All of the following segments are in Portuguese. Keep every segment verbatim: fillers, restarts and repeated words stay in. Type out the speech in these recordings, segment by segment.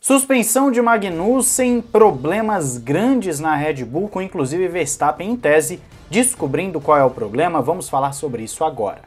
Suspensão de Magnussen, problemas grandes na Red Bull, com inclusive Verstappen em tese descobrindo qual é o problema. Vamos falar sobre isso agora.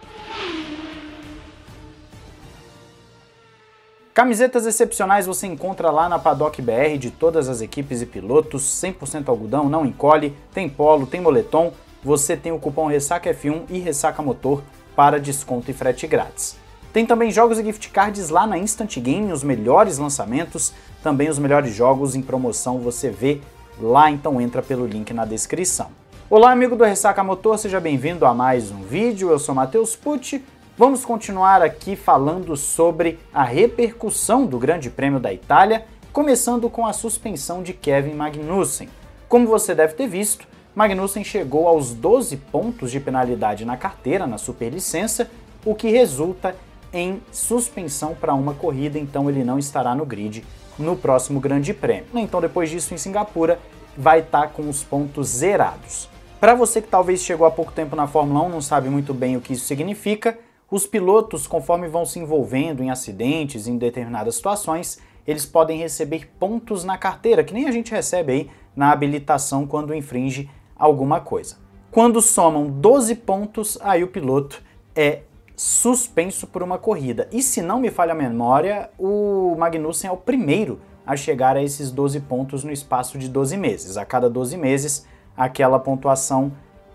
Camisetas excepcionais você encontra lá na Paddock B R de todas as equipes e pilotos, cem por cento algodão, não encolhe, tem polo, tem moletom, você tem o cupom Ressaca F um e Ressaca Motor para desconto e frete grátis. Tem também jogos e gift cards lá na Instant Game, os melhores lançamentos, também os melhores jogos em promoção você vê lá, então entra pelo link na descrição. Olá amigo do Ressaca Motor, seja bem-vindo a mais um vídeo, eu sou Matheus Pucci. Vamos continuar aqui falando sobre a repercussão do Grande Prêmio da Itália, começando com a suspensão de Kevin Magnussen. Como você deve ter visto, Magnussen chegou aos doze pontos de penalidade na carteira, na superlicença, o que resulta em suspensão para uma corrida, então ele não estará no grid no próximo Grande Prêmio. Então depois disso em Singapura vai estar com os pontos zerados. Para você que talvez chegou há pouco tempo na Fórmula um, não sabe muito bem o que isso significa, os pilotos, conforme vão se envolvendo em acidentes, em determinadas situações, eles podem receber pontos na carteira, que nem a gente recebe aí na habilitação quando infringe alguma coisa. Quando somam doze pontos, aí o piloto é suspenso por uma corrida. E se não me falha a memória, o Magnussen é o primeiro a chegar a esses doze pontos no espaço de doze meses. A cada doze meses, aquela pontuação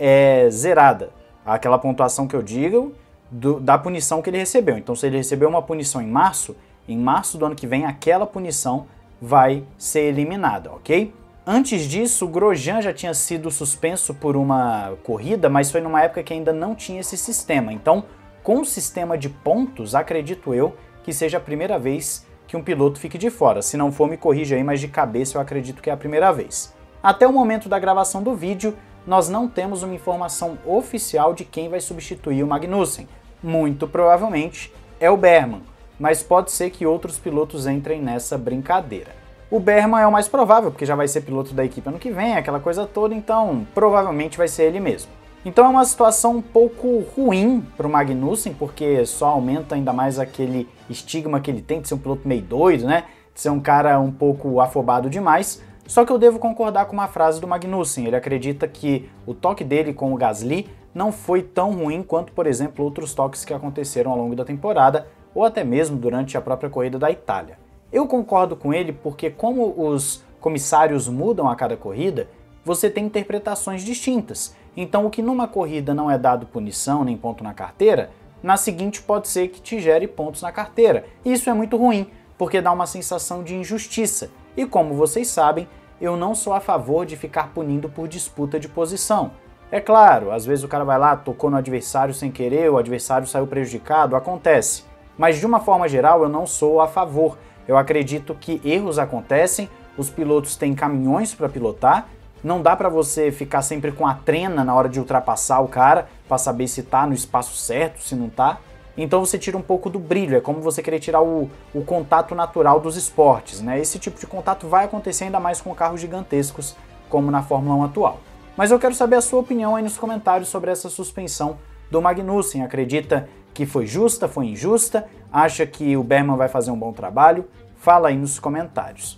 é zerada. Aquela pontuação que eu digo do, da punição que ele recebeu. Então, se ele recebeu uma punição em março, em março do ano que vem, aquela punição vai ser eliminada, ok? Antes disso, o Grosjean já tinha sido suspenso por uma corrida, mas foi numa época que ainda não tinha esse sistema. Então, com o sistema de pontos, acredito eu que seja a primeira vez que um piloto fique de fora. Se não for, me corrija aí, mas de cabeça eu acredito que é a primeira vez. Até o momento da gravação do vídeo, nós não temos uma informação oficial de quem vai substituir o Magnussen. Muito provavelmente é o Berman, mas pode ser que outros pilotos entrem nessa brincadeira. O Berman é o mais provável, porque já vai ser piloto da equipe ano que vem, aquela coisa toda, então provavelmente vai ser ele mesmo. Então é uma situação um pouco ruim para o Magnussen, porque só aumenta ainda mais aquele estigma que ele tem de ser um piloto meio doido, né? De ser um cara um pouco afobado demais. Só que eu devo concordar com uma frase do Magnussen. Ele acredita que o toque dele com o Gasly não foi tão ruim quanto, por exemplo, outros toques que aconteceram ao longo da temporada, ou até mesmo durante a própria corrida da Itália. Eu concordo com ele porque, como os comissários mudam a cada corrida, você tem interpretações distintas. Então o que numa corrida não é dado punição nem ponto na carteira, na seguinte pode ser que te gere pontos na carteira. Isso é muito ruim, porque dá uma sensação de injustiça. E como vocês sabem, eu não sou a favor de ficar punindo por disputa de posição. É claro, às vezes o cara vai lá, tocou no adversário sem querer, o adversário saiu prejudicado, acontece. Mas de uma forma geral eu não sou a favor. Eu acredito que erros acontecem, os pilotos têm caminhões para pilotar, não dá para você ficar sempre com a trena na hora de ultrapassar o cara para saber se tá no espaço certo, se não tá. Então você tira um pouco do brilho, é como você querer tirar o, o contato natural dos esportes, né? Esse tipo de contato vai acontecer ainda mais com carros gigantescos, como na Fórmula um atual. Mas eu quero saber a sua opinião aí nos comentários sobre essa suspensão do Magnussen. Acredita que foi justa, foi injusta? Acha que o Berman vai fazer um bom trabalho? Fala aí nos comentários.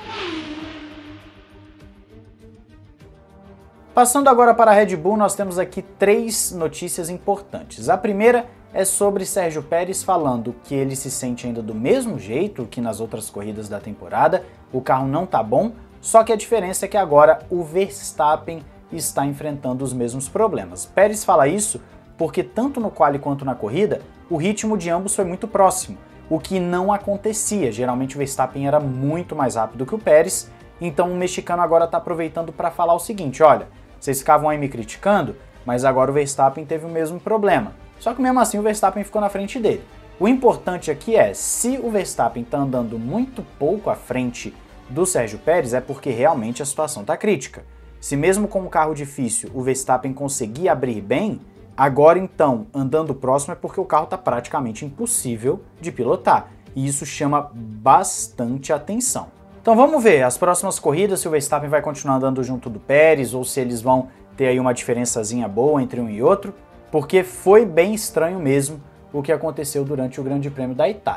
Passando agora para a Red Bull, nós temos aqui três notícias importantes. A primeira é sobre Sérgio Pérez falando que ele se sente ainda do mesmo jeito que nas outras corridas da temporada, o carro não tá bom, só que a diferença é que agora o Verstappen está enfrentando os mesmos problemas. Pérez fala isso porque tanto no quali quanto na corrida, o ritmo de ambos foi muito próximo, o que não acontecia. Geralmente o Verstappen era muito mais rápido que o Pérez, então o mexicano agora está aproveitando para falar o seguinte, olha, vocês ficavam aí me criticando, mas agora o Verstappen teve o mesmo problema. Só que mesmo assim o Verstappen ficou na frente dele. O importante aqui é, se o Verstappen está andando muito pouco à frente do Sérgio Pérez, é porque realmente a situação está crítica. Se mesmo com um carro difícil o Verstappen conseguir abrir bem, agora então, andando próximo é porque o carro está praticamente impossível de pilotar. E isso chama bastante atenção. Então vamos ver as próximas corridas, se o Verstappen vai continuar andando junto do Pérez ou se eles vão ter aí uma diferençazinha boa entre um e outro, porque foi bem estranho mesmo o que aconteceu durante o Grande Prêmio da Itália.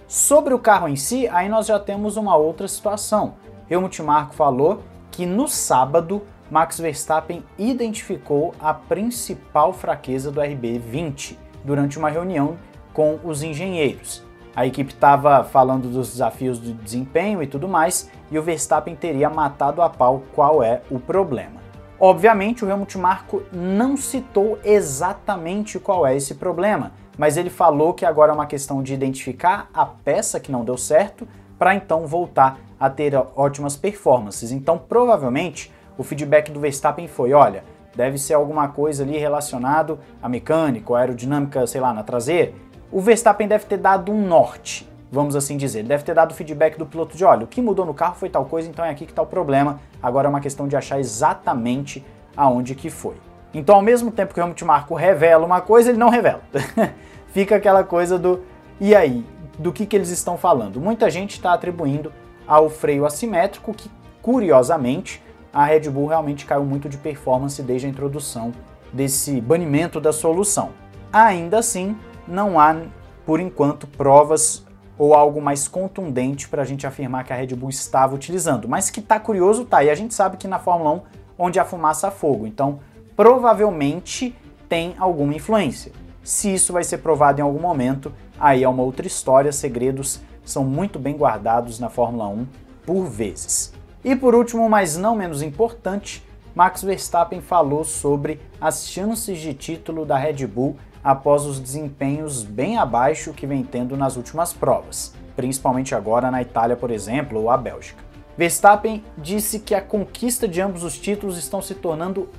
Sobre o carro em si, aí nós já temos uma outra situação. Helmut Marko falou que no sábado Max Verstappen identificou a principal fraqueza do R B vinte durante uma reunião com os engenheiros. A equipe estava falando dos desafios de desempenho e tudo mais, e o Verstappen teria matado a pau qual é o problema. Obviamente, o Helmut Marko não citou exatamente qual é esse problema, mas ele falou que agora é uma questão de identificar a peça que não deu certo para então voltar a ter ótimas performances. Então, provavelmente, o feedback do Verstappen foi, olha, deve ser alguma coisa ali relacionado à mecânica, à aerodinâmica, sei lá, na traseira. O Verstappen deve ter dado um norte, vamos assim dizer. Ele deve ter dado o feedback do piloto de, olha, o que mudou no carro foi tal coisa, então é aqui que está o problema. Agora é uma questão de achar exatamente aonde que foi. Então, ao mesmo tempo que o Helmut Marko revela uma coisa, ele não revela. Fica aquela coisa do, e aí, do que, que eles estão falando? Muita gente está atribuindo ao freio assimétrico, que, curiosamente, a Red Bull realmente caiu muito de performance desde a introdução desse banimento da solução. Ainda assim, não há, por enquanto, provas ou algo mais contundente para a gente afirmar que a Red Bull estava utilizando. Mas que tá curioso, tá. E a gente sabe que na Fórmula um, onde há fumaça há fogo. Então, provavelmente tem alguma influência. Se isso vai ser provado em algum momento, aí é uma outra história. Segredos são muito bem guardados na Fórmula um por vezes. E por último, mas não menos importante, Max Verstappen falou sobre as chances de título da Red Bull após os desempenhos bem abaixo que vem tendo nas últimas provas, principalmente agora na Itália, por exemplo, ou a Bélgica. Verstappen disse que a conquista de ambos os títulos estão se tornando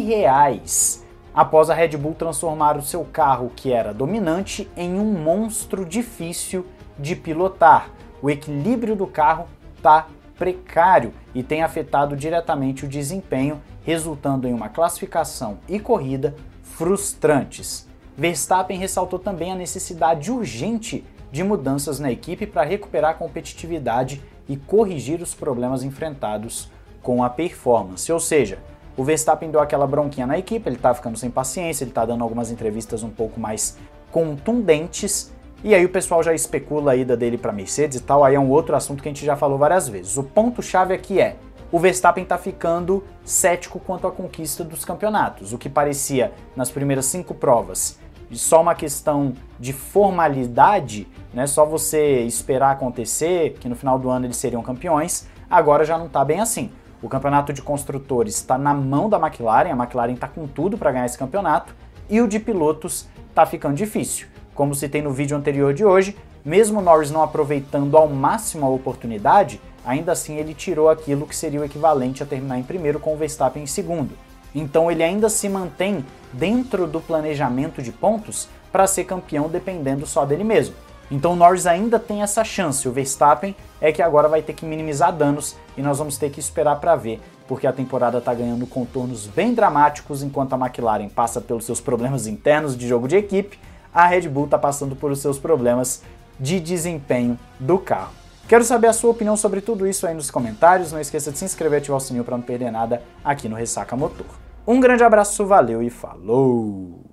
irreais após a Red Bull transformar o seu carro, que era dominante, em um monstro difícil de pilotar. O equilíbrio do carro está precário e tem afetado diretamente o desempenho, resultando em uma classificação e corrida frustrantes. Verstappen ressaltou também a necessidade urgente de mudanças na equipe para recuperar a competitividade e corrigir os problemas enfrentados com a performance. Ou seja, o Verstappen deu aquela bronquinha na equipe, ele está ficando sem paciência, ele está dando algumas entrevistas um pouco mais contundentes, e aí o pessoal já especula a ida dele para Mercedes e tal, aí é um outro assunto que a gente já falou várias vezes. O ponto-chave aqui é, o Verstappen está ficando cético quanto à conquista dos campeonatos, o que parecia nas primeiras cinco provas só uma questão de formalidade, né, só você esperar acontecer, que no final do ano eles seriam campeões, agora já não está bem assim. O campeonato de construtores está na mão da McLaren, a McLaren está com tudo para ganhar esse campeonato, e o de pilotos está ficando difícil. Como citei no vídeo anterior de hoje, mesmo Norris não aproveitando ao máximo a oportunidade, ainda assim ele tirou aquilo que seria o equivalente a terminar em primeiro com o Verstappen em segundo. Então ele ainda se mantém dentro do planejamento de pontos para ser campeão dependendo só dele mesmo. Então o Norris ainda tem essa chance, o Verstappen é que agora vai ter que minimizar danos e nós vamos ter que esperar para ver, porque a temporada está ganhando contornos bem dramáticos enquanto a McLaren passa pelos seus problemas internos de jogo de equipe, a Red Bull está passando por os seus problemas de desempenho do carro. Quero saber a sua opinião sobre tudo isso aí nos comentários, não esqueça de se inscrever e ativar o sininho para não perder nada aqui no Ressaca Motor. Um grande abraço, valeu e falou!